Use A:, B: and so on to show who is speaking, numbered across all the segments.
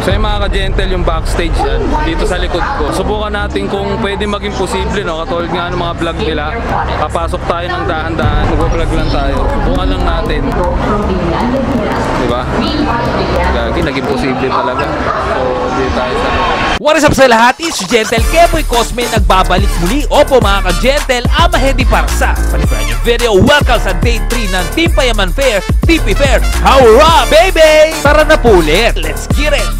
A: So yung mga ka-gentle, yung backstage yan, dito sa likod ko. Subukan natin kung pwede maging posible, no? Katulad nga ng mga vlog nila. Papasok tayo ng dahan-dahan, mag-vlog lang tayo. Subukan lang natin. Diba? Gagi, naging posible talaga. So, hindi tayo sa...
B: What is up sa lahat? It's Gentle Keboy Cosme nagbabalik muli. Opo mga ka-gentle, Amahedi para sa panibagong video. Welcome sa Day 3 ng Team Payaman Fair, TP Fair. Hurrah, baby! Tara na po ulit. Let's get it!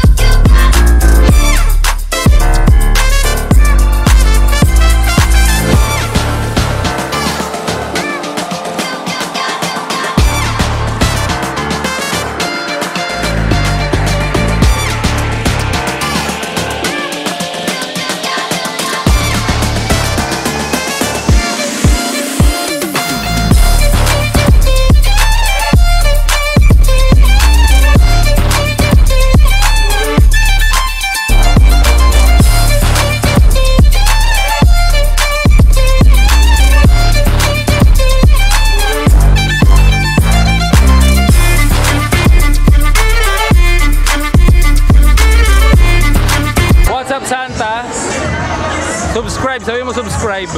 A: Subscribe, sabi mo subscribe.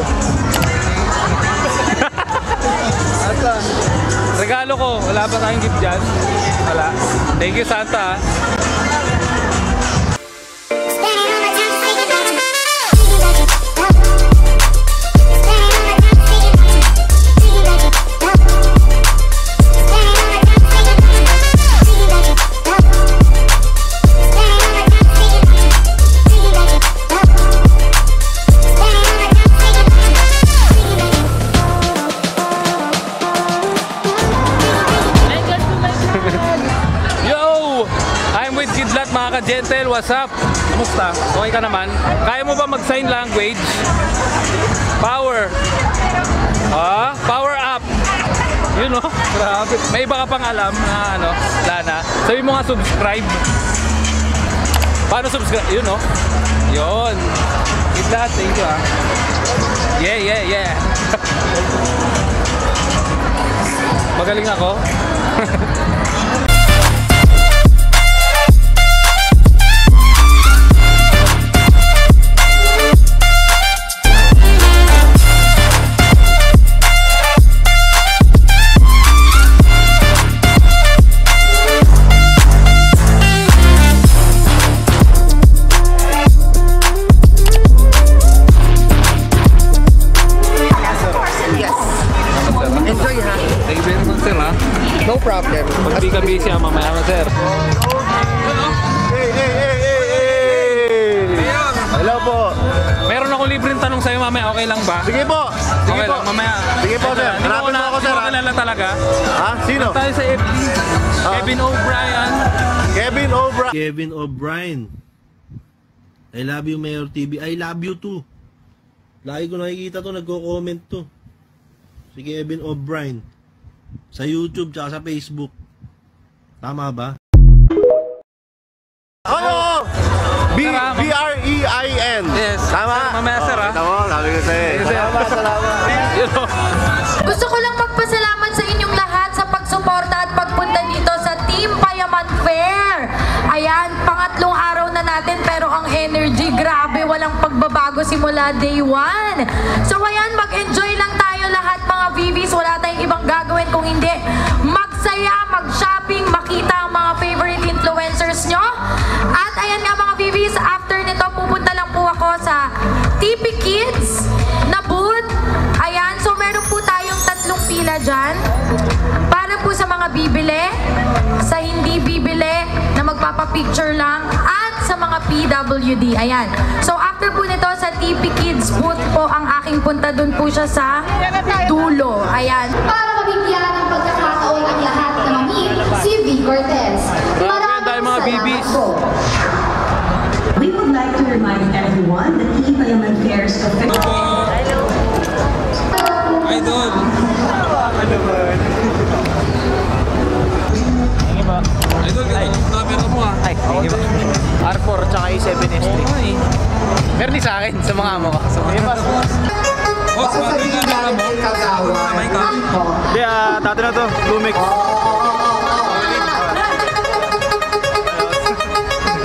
A: Regalo ko, wala pa tayong gift dyan. Wala. Thank you Santa. Gentle, what's up? Kamusta? Okay ka naman? Kaya mo ba mag-sign language? Power. Power up. Yun know? Grabe. May iba ka pang alam na ano, Lana. Sabi mo nga subscribe. Paano subscribe? Yun know? Yun. Kidlat, thank you Yeah. Magaling ako.
C: No problem.
A: Pag di ka busy, mamaya ka, sir.
C: Hello po.
A: Meron akong libreng tanong sa'yo mamaya, okay lang ba?
C: Sige po. Sige
A: okay
C: po.
A: Lang, mamaya.
C: Sige po, sir. Hanapin mo ako, sir.
A: Hindi ko kilala talaga.
C: Ha? Sino?
A: Tayo sa FB. Kevin O'Brien.
C: Kevin O'Brien.
D: Kevin O'Brien. I love you, Mayor TV. I love you too. Lagi ko nakikita to, nagko-comment to. Si Kevin O'Brien. Sa YouTube tsaka sa Facebook. Tama ba?
C: Oo! B-R-E-I-N.
A: Yes.
C: Tama?
A: Mamaya, sir, ha?
C: Tama, sabi ko sa'yo. Salamat.
E: Gusto ko lang magpasalamat sa inyong lahat sa pagsuporta at pagpunta dito sa Team Payaman Fair. Ayan, pangatlong araw na natin pero ang energy, grabe, walang pagbabago simula day 1. So ayan, mag-enjoy lang tayo lahat mga VVs. Wala tayong ibang gagawin kung hindi magsaya, mag-shopping, makita ang mga favorite influencers nyo. At ayan nga mga VVs, after nito pupunta lang po ako sa TP Kids na booth. Ayan, so meron po tayong 3 pila dyan para po sa mga bibili, sa hindi bibili na magpapapicture lang, at sa mga PWD. Ayan. So after po nito sa TP Kids booth po ang aking punta, dun po siya sa dulo. Ayan.
F: Para mabigyan ng pagkakataon ang lahat na mamit si V. Cortez.
A: Maraming mga BBs.
G: We would like to remind everyone that Team Payaman Fair's official...
A: Idol! Idol, camera mo ah.
H: Ay, hindi ba? R4 tsaka A7S3. Pero di sa akin, sa mga amo ko. Sa mga amo ko.
A: Boss, bakit yung camera mo? Kamay ka?
C: Hindi, dati na to. Lumix.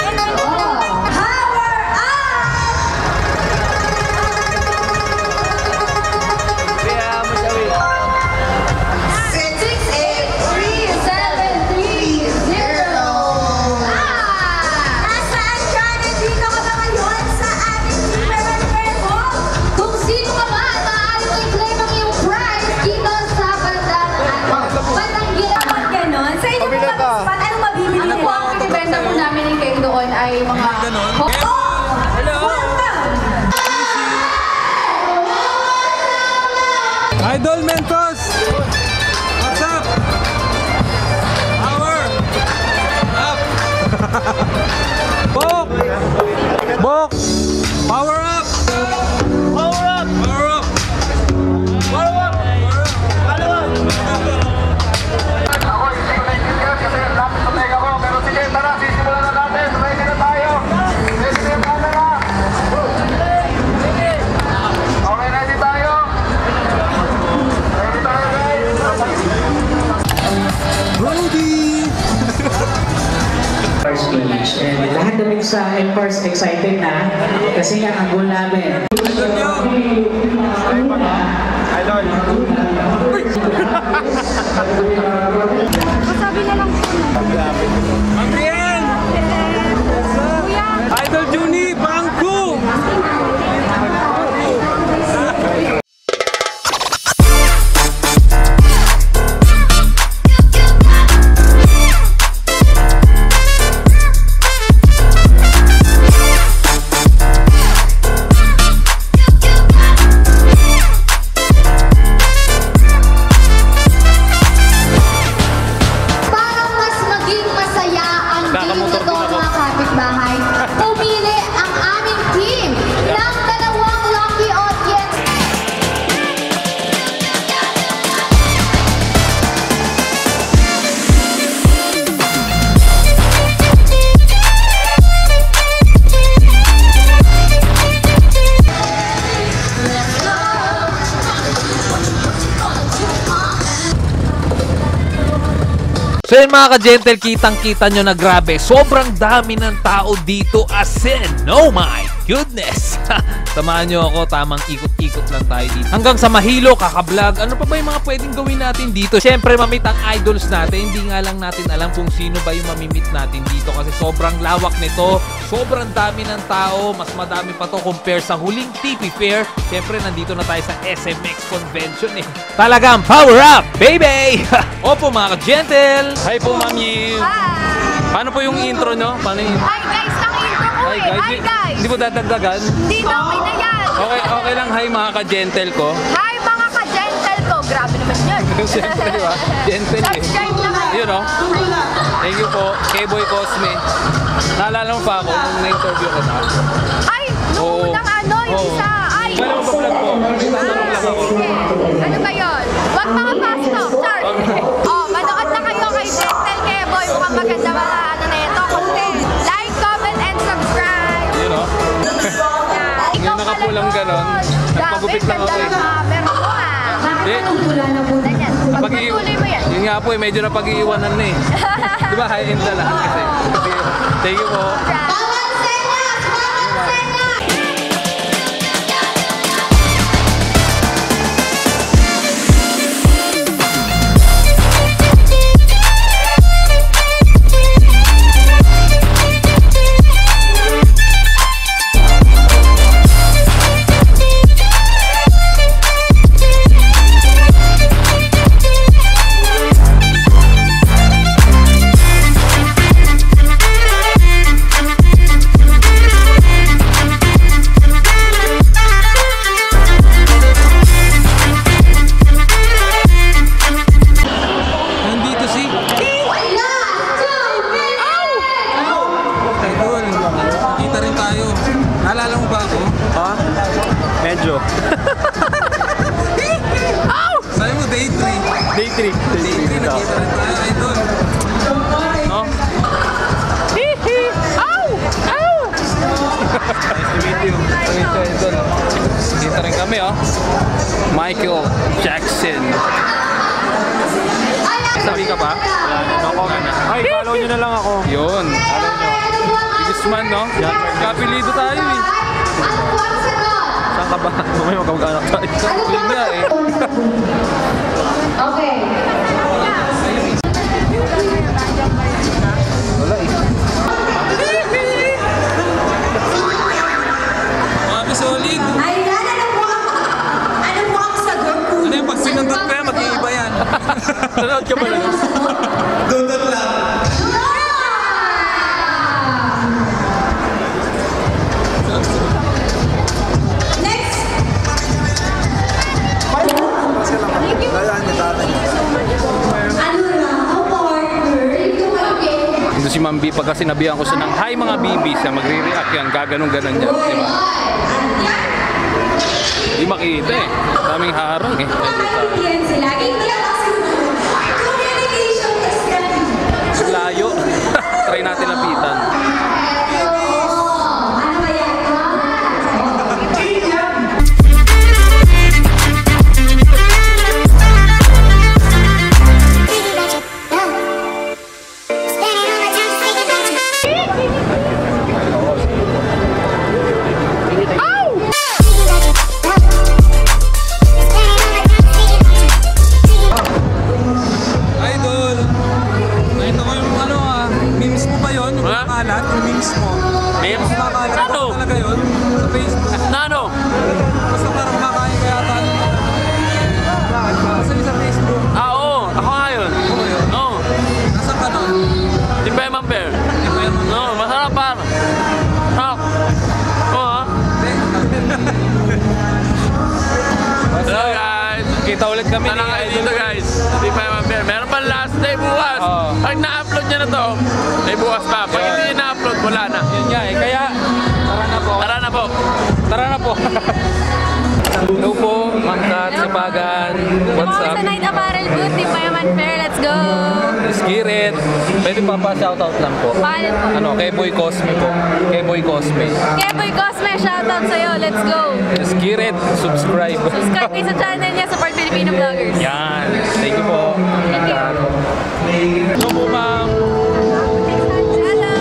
E: namin kayo doon ay mga...
A: Ganon.
E: Hello!
A: Idol Mentos! What's up? Power! Up! Bok! Bok! Power up! Power up! Power up! Power up!
I: Ako, hindi ko naintindihan kasi lapit sa teka ko. Pero sige, tara, sisimulan na natin. Ready na tayo. Ready na camera. Okay, ready tayo. Ready tayo, guys.
A: Brody!
J: First Village. And lahat kami sa Empires excited na kasi nga ang goal namin.
A: Idol nyo!
C: Idol.
E: Sabi na lang po.
A: Ang Bien! Idol Juni! Bangko!
F: Para mas maging masaya ang team na to, mga kapitbahay, pumili ang aming team ng dalawang lucky audience.
B: So yun mga ka-gentle, kitang-kita nyo na grabe, sobrang dami ng tao dito as in, oh my goodness. Samahan nyo ako, tamang ikot-ikot lang tayo dito. Hanggang sa Mahilo, kaka-vlog, ano pa ba yung mga pwedeng gawin natin dito? Siyempre, mamit ang idols natin, hindi nga lang natin alam kung sino ba yung mamimit natin dito kasi sobrang lawak nito, sobrang dami ng tao, mas madami pa to compare sa huling TP Fair. Siyempre, nandito na tayo sa SMX Convention eh. Talagang power up, baby! Opo mga ka-gentle!
A: Hi po, Ma'am Yi! Paano po yung intro nyo? Paano yung...
E: Hi guys, ang intro ko eh. Hi guys!
A: Hindi po dadagdagan?
E: Hindi na, okay na yan.
A: Okay lang. Hi mga ka-gentle ko.
E: Hi mga ka-gentle ko. Grabe naman yun.
A: Siyempre, di ba? Gentle eh.
E: Subscribe na kayo.
A: Yun o. Thank you po, K-Boy Cosme. Naalala mo pa ako nung na-interview ko na.
E: Ay, nung unang ano, yung isa. Ay,
A: Alam mo ba vlog po? May tatanong lang ako.
E: ano ba yun? Wag mga fast talk, Char. Oh, manood na kayo kay Gentle K-Boy. Mukhang maganda mga ano na ito. Content. Like, comment, and subscribe.
A: Yun o.
E: Yeah.
A: Yung nakapulang ganon, nagpagupit lang ako eh.
E: Pero mo ah.
A: Hindi.
E: Ganyan. Pagpatuloy mo yan.
A: Yun nga po eh, medyo napag-iiwanan na eh. Di ba high-end na lang kasi. Thank you po.
F: Bawal senyas! Bawal senyas!
A: Nandito si... Idol, kita rin tayo. Naalala mo ba ako?
C: Ha? Medyo.
A: Sabi mo day 3.
C: Day 3.
A: Day 3, nakita rin tayo, Idol. No? Nice to meet you. Idol. Kita rin kami, oh. Michael Jackson. Sabi ka pa?
C: Ay, follow nyo na lang ako.
A: Yun. Guzman, no? Kapilido tayo eh.
C: Saan ka ba? Mamaya magkamag-anak tayo.
A: Yun nga eh.
F: Okay.
A: Wala eh. Mga solid.
G: Ayan, ano po ang sagot ko?
A: Ano yung pag sinundot ko yan, mag-iiba yan. Nanood ka ba lang? Dundot lang. BB pagka sinabihan ko siya ng hi mga BB siya magre-react yan, gaganong-ganon yan, di ba? Di makita eh, daming harang eh. Layo, try natin lapitan. Kita ulit kami ni
K: dito guys. Hindi pa naman fair. Meron pa last day bukas. Pag na-upload niya na to, may bukas pa. Pag hindi niya na-upload, wala na.
A: Yun nga eh. Kaya, tara na po.
K: Tara na po.
A: Tara na po. Hello po, Ma'am Kat, Sipagan. What's up?
L: Sa Night Apparel Booth, Team Payaman Fair. Let's go!
A: Let's get it. Pwede pa shoutout lang po.
L: Paano po?
A: Ano, kay Boy Cosme po. Kay Boy Cosme.
L: Kay Boy Cosme, shoutout sa'yo. Let's go!
A: Let's get it. Subscribe.
L: Subscribe kayo sa channel niya, Support Filipino Vloggers.
A: Yan. Thank you po.
L: Thank you.
A: Hello po, Ma'am.
L: Hello!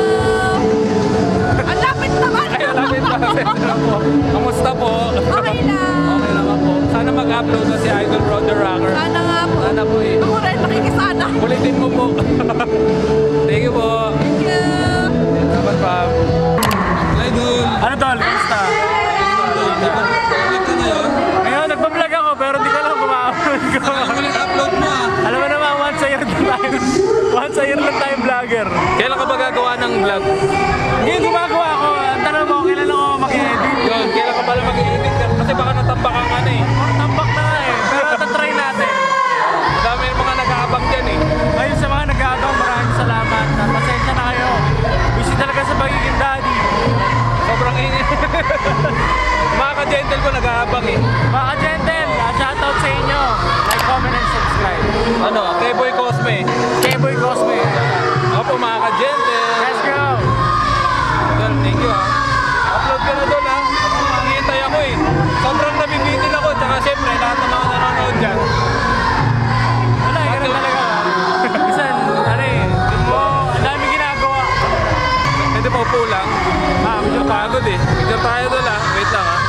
L: Ang lapit naman!
A: Ay, lapit pa. Kamusta po?
L: Okay lang.
A: Okay naman po. Sana mag-upload na si Idol Brother Rocker.
L: Sana nga po.
A: Sana po eh.
L: Ako rin, nakikisana.
A: Ulitin mo po. Thank you po.
L: Thank you.
A: Dapat pa. Idol.
C: Ano tol? Kamusta?
A: Ulit ka ngayon?
C: Ngayon, nagpa-vlog ako pero di ko lang kuma-upload ko.
A: Upload mo ah.
C: Alam mo naman, once a year lang tayo. Once a year lang tayo vlogger.
A: Kailan ka ba gagawa ng vlog?
C: Ngayon gumagawa ako. Ang tanong mo, kailan ako mag-edit?
A: Yun, kailan ka pala mag-edit ka? Kasi baka natambak ang ano eh.
C: Tambak na nga eh. Pero tatry natin.
A: Madami yung mga nag-aabang dyan eh.
C: Ngayon sa mga nag-aagaw, maraming salamat. Pasensya na kayo. Busy talaga sa pagiging daddy.
A: Sobrang init. Mga ka-gentle ko nag-aabang eh.
C: Mga gentle, shoutout sa inyo. Like, comment, and subscribe.
A: Ano, kay Boy Cosme.
C: K-Boy Cosme.
A: Ako po mga ka-gentle.
C: Let's go!
A: Well, thank you ha. Upload ka na doon ha. Nakikintay ako eh. Sobrang nabibitin ako. Tsaka syempre, lahat ng mga nanonood dyan.
C: Wala, ganun talaga. Minsan, ano eh, ang dami ginagawa.
A: Pwede pa upo lang. Medyo pagod eh. Medyo tayo doon ha. Wait lang ha.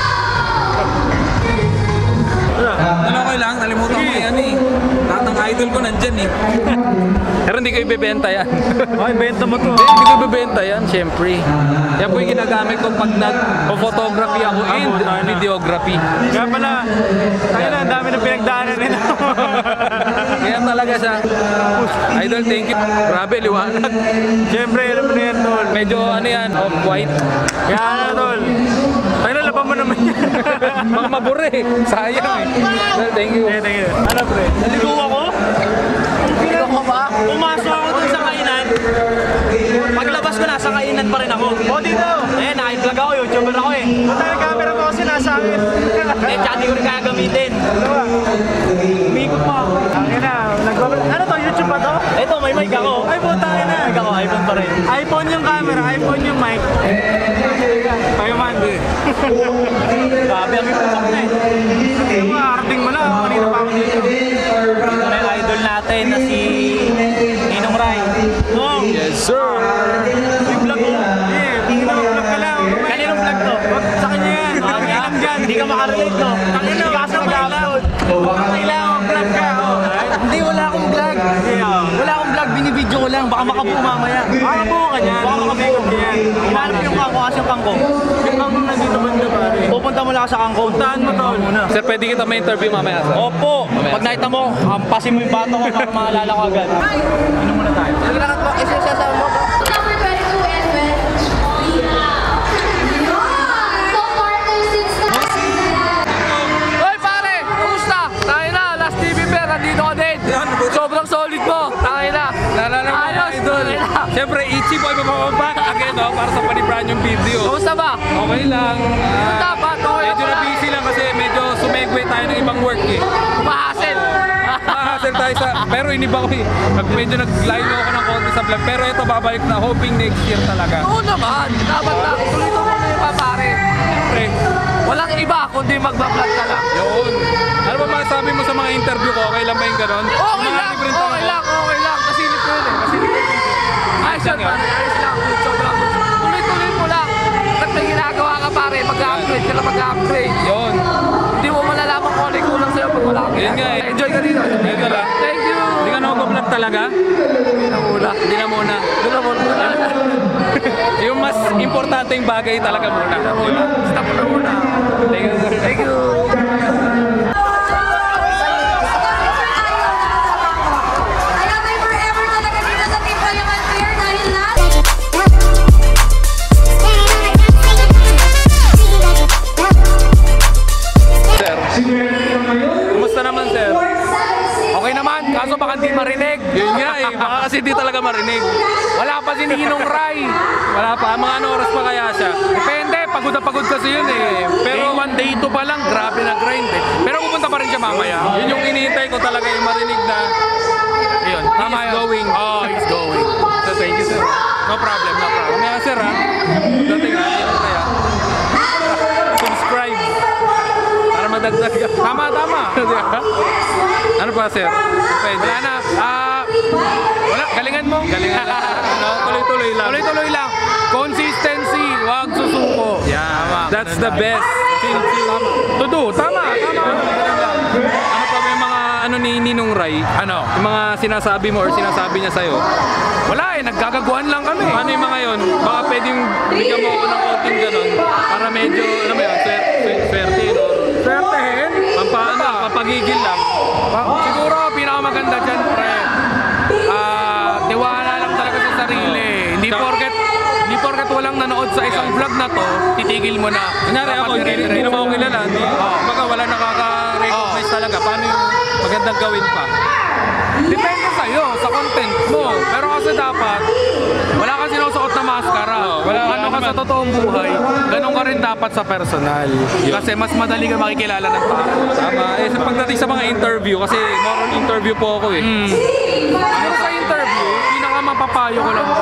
A: Ano okay lang? Nalimutan ko yan eh. Lahat ng idol ko nandyan eh. Pero hindi ko ibebenta yan.
C: Okay, benta mo to.
A: Hindi ko ibebenta yan, syempre. Yan po yung ginagamit ko pag nag-photography ako and videography.
C: Kaya pala, tayo na, ang dami na pinagdaanan nila.
A: Kaya talaga siya. Idol, thank you. Grabe, liwanag.
C: Siyempre, alam mo na yan, tol.
A: Medyo ano yan, off-white.
C: Kaya ano, tol. Tayo na, laban mo naman yan.
A: Mga mabure, sayang eh. Well, thank you.
C: Thank you. Ano, pre? Naligo ako? Naligo ko ba? Pumasok ako dun sa kainan. Paglabas ko, nasa kainan pa rin ako. O, dito. Eh, naka-vlog ako, YouTuber ako eh. Punta yung camera ko kasi nasa akin. Eh, tsaka di ko rin gagamitin. Umikot pa ako. Ano to, YouTube pa to? Ito, may mic ako. Ay, puta ka na. Mic ako, iPhone pa rin. iPhone yung camera, iPhone yung mic. Tayo man, di. Grabe, ang ipusok na eh. Yung makakarating mo na, kanina pa ako dito. Ito na yung idol natin na si Ninong Rai.
A: Yes, sir.
C: Yung vlog mo. Eh, vlog ka lang. Kaninong vlog to? Sa kanya yan. Hindi ka makarelate to. Hindi ka kasi mag-upload. Kailangan vlog ka. Hindi, wala akong vlog. Wala akong vlog, binibidyo ko lang. Baka makabuo mamaya. Makabuo ka niyan. Baka makabuo ka niyan. Hinahanap yung kangko kasi yung kangko. Yung kangko nandito banda pare. Pupunta mo lang sa kangko. Puntahan mo to muna.
A: Sir, pwede kita may interview mamaya. Sir.
C: Opo. Pag nakita mo, hampasin mo yung bato ko para maalala ko agad. Ano muna tayo? Naglakat mo, isa sa mo.
F: Number 22 and 23. So, partners since
K: Hoy pare, kamusta? Tayo na, last TV Fair, nandito ka din. Sobrang solid mo, tayo na.
A: Nalala mo mga
K: Ayos,
A: idol.
K: tayo na.
A: Siyempre, Ichi para sa panibran yung video.
C: Kamusta ba?
A: Okay lang.
C: Dapat, okay
A: Medyo na busy lang kasi medyo sumegway tayo ng ibang work eh.
C: Umahasel.
A: Mahasel tayo sa... Pero iniba ko eh. Medyo nag-lilo ako ng konti sa vlog. Pero ito babalik na. Hoping next year talaga.
C: Oo naman. Dapat na. Tuloy-tuloy na yung papare.
A: Siyempre.
C: Walang iba kundi magbablog ka lang.
A: Yun. Ano ba masasabi mo sa mga interview ko? Okay lang ba yung ganon?
C: Okay lang. Okay lang. Kasilip ko yun eh. Kasilip ko yun. Ayos lang pare. Ayos lang. Sobrang tuloy-tuloy mo lang. At may ginagawa ka pare. Mag-upgrade ka lang mag-upgrade.
A: Yun.
C: Hindi mo malalaman kung ano yung kulang sa'yo pag wala ka.
A: Yun nga eh.
C: Enjoy ka dito.
A: Yun ka lang.
C: Thank you.
A: Hindi ka nakablog talaga?
C: Hindi na muna.
A: Hindi na muna. Yung mas importanteng bagay talaga muna.
C: Stop na muna.
A: Thank you, sir.
C: Thank you.
E: Alam mo, forever talaga dito sa Team Payaman Fair dahil
A: Sir, kumusta naman, sir?
C: Okay naman, kaso baka hindi marinig.
A: Yun nga eh, baka kasi di talaga marinig.
C: Wala pa si Ninong Rai.
A: Wala pa, mga ano oras pa kaya siya?
C: Depende, pagod na pagod kasi yun eh. Pero one day ito pa lang, grabe na grind eh. Pero pupunta pa rin siya mamaya.
A: Yun yung hinihintay ko talaga, yung marinig na
C: Yun, tama
A: he's
C: yun.
A: going.
C: Oh, he's going.
A: So, thank you, sir.
C: No problem, no problem.
A: Mamaya, sir, ha? Dating ha, yun kaya. Subscribe. Para madagdag ka.
C: Tama, tama.
A: Ano pa, sir? Pwede.
C: Wala na. Wala, galingan mo.
A: Galingan lang. No, tuloy-tuloy lang.
C: Tuloy-tuloy lang. Consistency, wag susuko.
A: Yeah, that's the best.
C: To do, tama.
A: Ano pa may mga ano ni Ninong Rai?
C: Ano?
A: Yung mga sinasabi mo or sinasabi niya sa'yo?
C: Wala eh, naggagaguan lang kami.
A: Ano yung mga yun? Baka pwedeng bigyan mo ako ng konting ganun para medyo, ano ba yun, swerte or
C: Swertehin?
A: papagigil lang.
C: Siguro, pinakamaganda dyan, pre. Tiwala lang talaga sa sarili. Hindi porket walang nanood sa isang vlog na to, titigil mo na.
A: Kunyari ako, hindi naman ako kilala. Baka wala nakaka-recognize talaga. Paano yung magandang gawin pa?
C: Depende sa'yo, sa content mo. Pero kasi dapat, wala ka sinusuot na maskara. Ano ka sa totoong buhay, ganun ka rin dapat sa personal. Kasi mas madali ka makikilala ng tao.
A: Tama. Sa pagdating sa mga interview, kasi more on interview po ako eh.
C: Pero sa interview, pinakamapapayo ko lang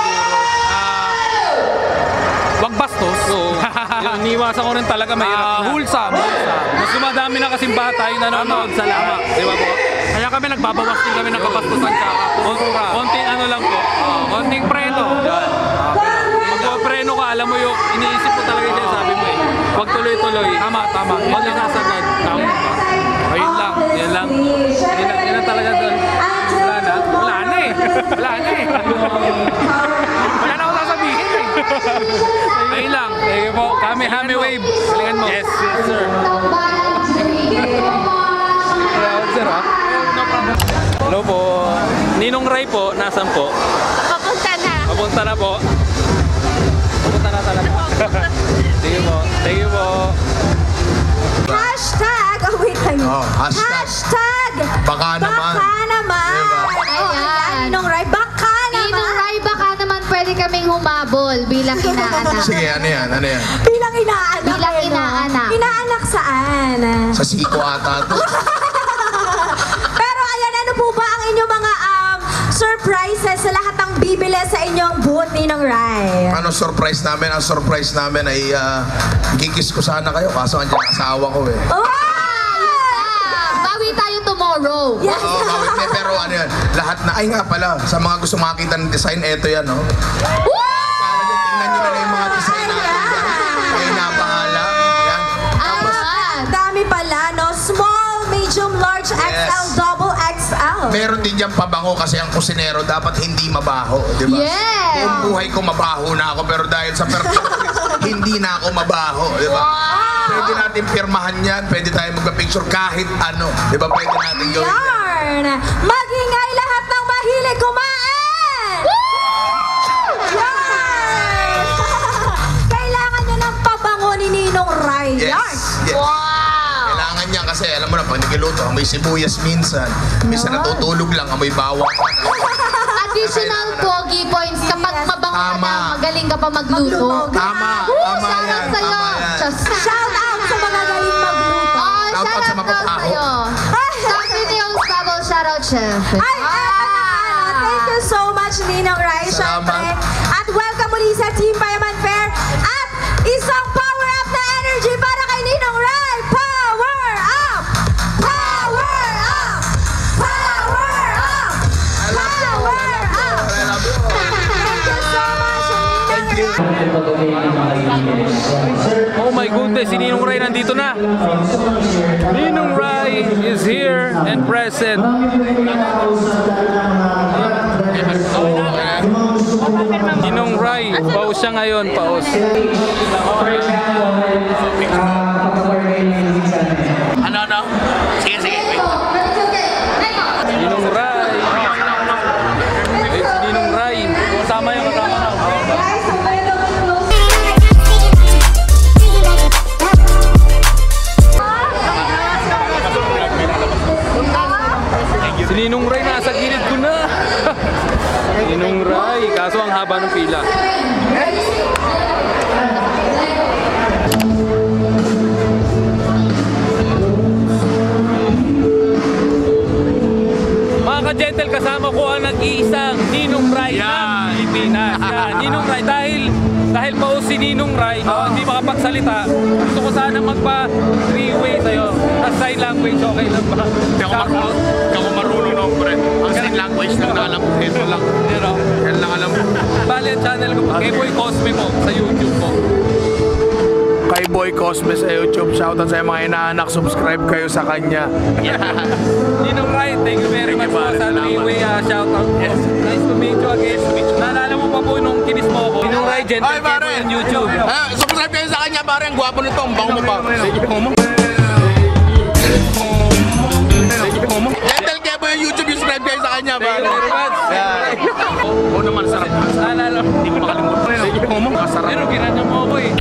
C: wag bastos.
A: Oo. Iniwasan ko rin talaga mahirap na.
C: Wholesome.
A: Mas dumadami na kasing bata yung nanonood sa lama. Di ba po?
C: Kaya kami nagbabawas din kami ng kabastusan tsaka kultura.
A: Konting ano lang po.
C: Konting preno.
A: Yan. Magpapreno ka, alam mo yung iniisip ko talaga yung sabi mo eh. Huwag tuloy-tuloy.
C: Tama.
A: Huwag nasasagad. Tama ba?
C: Ayun lang.
A: Yan lang. Yan lang talaga doon. Wala na.
C: Wala na eh. Wala na akong sasabihin eh. Ayun lang.
A: Thank you po. Kami wave.
C: Galingan mo.
A: Yes, sir. Sir, ha? Hello po. Ninong Rai po, nasan po?
L: Papunta na.
A: Papunta na po. Papunta na talaga. Thank you po. Thank you po.
E: Hashtag, oh wait lang.
I: Hashtag. Baka naman.
E: Baka naman.
F: Ayan.
E: Ninong Rai, baka naman.
F: Ninong Rai, baka naman pwede kaming humabol bilang inaanak.
I: Sige, ano yan?
E: Bilang inaanak.
F: Bilang inaanak.
E: Inaanak saan?
I: Sa siko ata to.
E: Pero ayan, ano po ba ang inyong mga surprises sa lahat ng bibili sa inyong booth, Ninong Rai?
I: Ano surprise namin? Ang surprise namin ay kikiss ko sana kayo kaso andyan ang asawa ko eh.
F: Bawi tayo tomorrow.
E: Yes.
I: Oo, bawit na, pero ano yan, lahat na, ay nga pala, sa mga gusto makita ng design, eto yan, no? Tingnan nyo na lang yung mga design natin dyan. Kayo napahala. Yan.
E: Dami pala, no? Small, medium, large, XL, double XL.
I: Meron din dyan pabango kasi ang kusinero dapat hindi mabaho, di ba?
F: Yes!
I: Buong buhay ko mabaho na ako, pero dahil sa hindi na ako mabaho, di ba? Pwede natin pirmahan yan, pwede tayo magpa-picture kahit ano, di ba? Pwede natin gawin yan.
E: Yarn! Magingay lahat ng mahilig kumain! Yarn! Kailangan nyo ng pabango ni Ninong Rai.
I: Yes.
E: Yarn!
F: Wow!
I: Kailangan niya kasi alam mo na pag nagiluto, amoy sibuyas minsan. Minsan natutulog lang, amoy bawang.
F: Additional pogi points kapag mabango
I: Tama.
F: Magaling ka pa magluto.
I: Tama. Tama
F: Shout
I: yan.
F: out sa'yo.
I: Tama yan.
E: Shout out sa mga galing magluto.
F: Oh,
I: Shout out
F: shout
I: sa
F: out daw
I: mapapaho.
F: sa'yo. Sabi ni yung Scrabble, shout out, chef.
E: Ay, thank you so much, Ninong Rai.
I: Salamat.
E: Syempre. At welcome muli sa Team Payaman Fair. At isang power up na energy para kay Ninong Rai. Power up! Power up! Power up!
I: I love you.
E: Power up!
I: I love you.
E: Thank you so much, Ninong Rai.
A: Oh my goodness, si Ninong Rai nandito na. Ninong Rai is here and present. Ninong Rai, paus siya ngayon, paus.
K: Ano? Sige, sige.
A: Ninong Rai. Si Ninong Rai. Kasama yung kasama na. Si Ninong Rai nasa gilid ko na. Ninong Rai, kaso ang haba ng pila. Mga ka-gentle, kasama ko ang nag-iisang Ninong Rai ng Pilipinas. Yan, Ninong Rai, dahil paus si Ninong Rai, hindi makapagsalita, gusto ko sana magpa-3-way sa'yo. Sign language, okay lang ba?
K: Hindi ako marunong no, pre. Ang sign language lang na alam ko. Ito lang. Yan lang alam ko.
A: Bali ang channel ko, Keboy Cosme mo, sa YouTube ko.
K: Kay Boy Cosme sa YouTube. Shoutout sa mga inaanak. Subscribe kayo sa kanya.
A: Ninong Rai, thank you very much po sa 3-way shoutout. Yes. Nice to meet you again. Naalala mo pa po nung kinis mo ako. Ninong Rai, Gentle Keboy on YouTube.
K: Subscribe kayo sa kanya, pare. Ang gwapo nito. Ang bango mo pa. Gentle Keboy on YouTube. Subscribe kayo sa kanya, pare.
A: Thank you very much.
K: Oo naman, sarap.
A: Naalala mo.
K: Hindi ko makalimutan. Masarap.
A: Pero ginanya mo ako eh.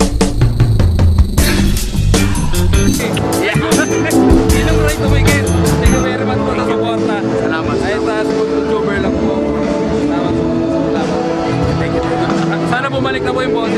A: Ninong Rai, tumigil. Thank you very much po sa suporta.
K: Salamat.
A: Ay, taas po, YouTuber lang po. Salamat. Thank you. Sana bumalik na po yung bote.